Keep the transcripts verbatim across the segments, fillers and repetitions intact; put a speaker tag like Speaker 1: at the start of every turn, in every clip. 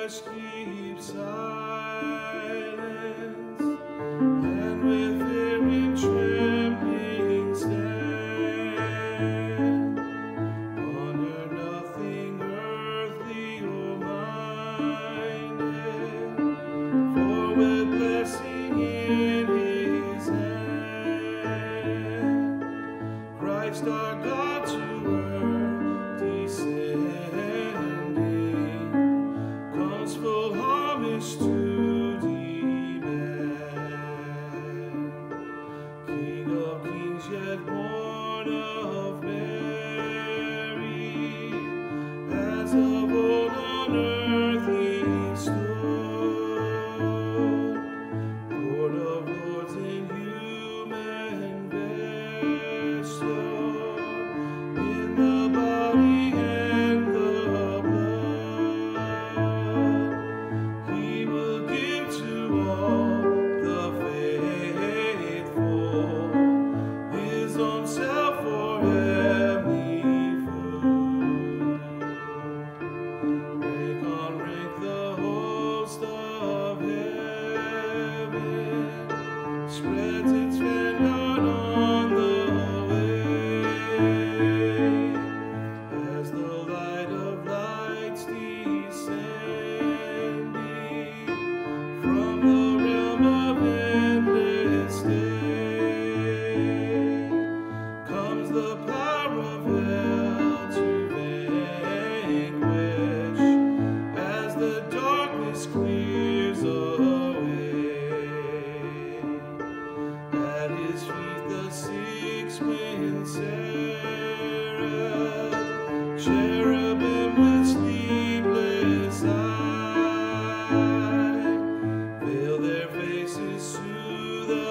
Speaker 1: hush keeps silence, and with fear and trembling stand, ponder nothing earthly or minded, for with blessing in his hand, Christ our God to earth descending, comes full homage to demand. King of kings, yet born of Mary, as of old on earth he stood, Lord of lords in human vesture, in the body and the blood, he will give to all the faithful his own self for heavenly food. Rank on rank the host of heaven spreads its splendor on the way, as the light of lights descending from the realm of endless day, comes the power of hell to vanquish, as the darkness clears away. At his feet the six-winged seraph, cherubim with sleepless eye, veil their faces to the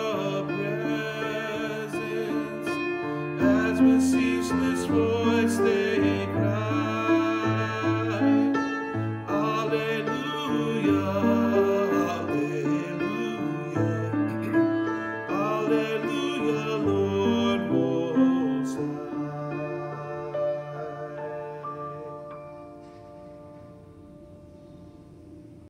Speaker 1: presence, as with ceaseless voice they cry,